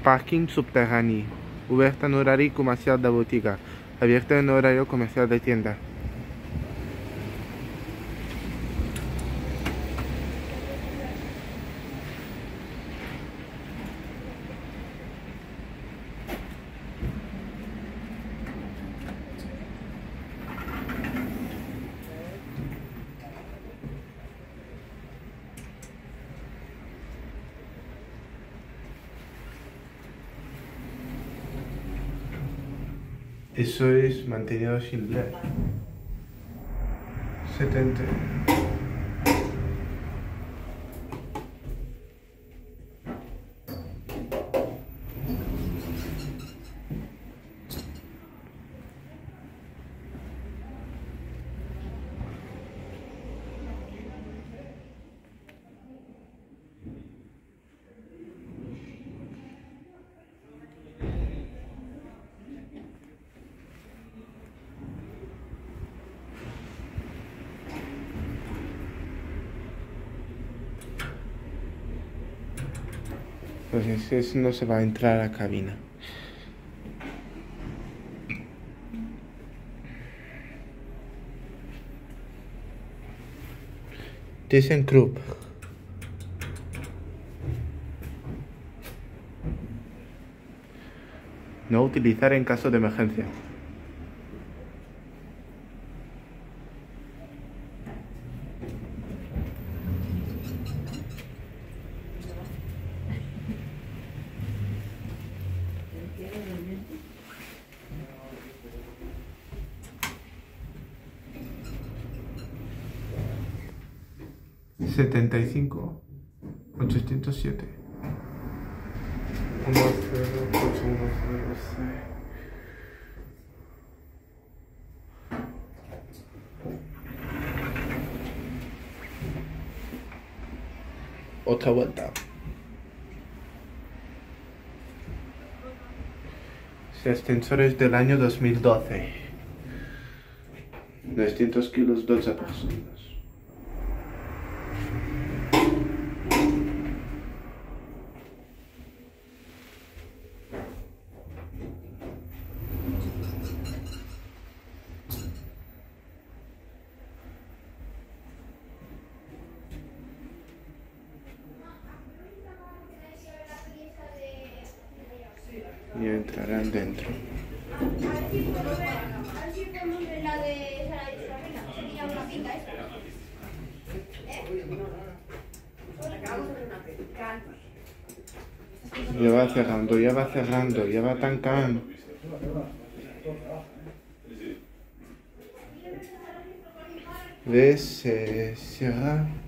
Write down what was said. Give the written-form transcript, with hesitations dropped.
Parking subterráneo. Oberta en horario comercial de botiga. Abierta en horario comercial de tienda. Eso es mantenido sin leer. 70. Entonces no se va a entrar a la cabina. ThyssenKrupp. No utilizar en caso de emergencia. $75,807. 10,816. Otra vuelta. Ascensores del año 2012. 200 kilos, 12 personas. Y entrarán dentro. Ya va cerrando, ya va cerrando, ya va tancando. ¿Ves? Se cierra.